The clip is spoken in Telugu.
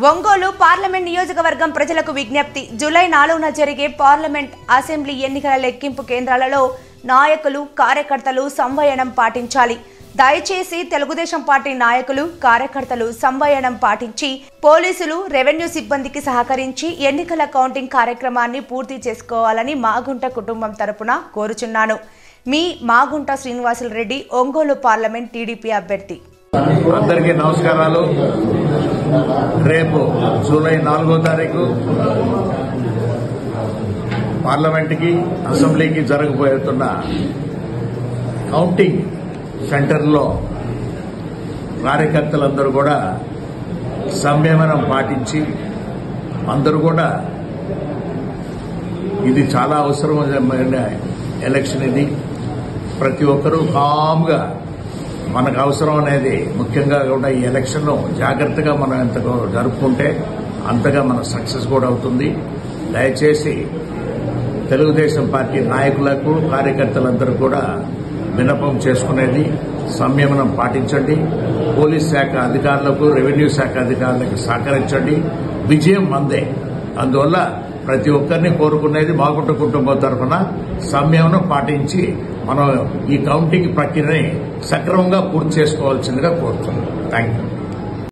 ఒంగోలు పార్లమెంట్ నియోజకవర్గం ప్రజలకు విజ్ఞప్తి. జూలై 4న జరిగే పార్లమెంట్ అసెంబ్లీ ఎన్నికల లెక్కింపు కేంద్రాలలో నాయకులు కార్యకర్తలు సంవయనం పాటించాలి. దయచేసి తెలుగుదేశం పార్టీ నాయకులు కార్యకర్తలు సంవయనం పాటించి పోలీసులు రెవెన్యూ సిబ్బందికి సహకరించి ఎన్నికల కౌంటింగ్ కార్యక్రమాన్ని పూర్తి చేసుకోవాలని మాగుంట కుటుంబం తరపున కోరుచున్నాను. మీ మాగుంట శ్రీనివాసులు రెడ్డి, ఒంగోలు పార్లమెంట్ టీడీపీ అభ్యర్థి. అందరికీ నమస్కారాలు. రేపు జూలై 4వ తారీఖు పార్లమెంట్కి అసెంబ్లీకి జరగబోతున్న కౌంటింగ్ సెంటర్లో కార్యకర్తలందరూ కూడా సంయమనం పాటించి అందరూ కూడా ఇది చాలా అవసరమైన ఎలక్షన్. ఇది ప్రతి ఒక్కరూ కామ్గా మనకు అవసరం అనేది ముఖ్యంగా కూడా ఈ ఎలక్షన్ జాగ్రత్తగా మనం ఎంత జరుపుకుంటే అంతగా మన సక్సెస్ కూడా అవుతుంది. దయచేసి తెలుగుదేశం పార్టీ నాయకులకు కార్యకర్తలందరూ కూడా విన్నపం చేసుకునేది సంయమనం పాటించండి. పోలీస్ శాఖ అధికారులకు రెవెన్యూ శాఖ అధికారులకు సహకరించండి. విజయం మందే. అందువల్ల ప్రతి ఒక్కరిని కోరుకునేది మాగుంట కుటుంబం తరఫున సంయమనం పాటించి మనం ఈ కౌంటింగ్ ప్రక్రియని సక్రమంగా పూర్తి చేసుకోవాల్సిందిగా కోరుతున్నాం. Thank you.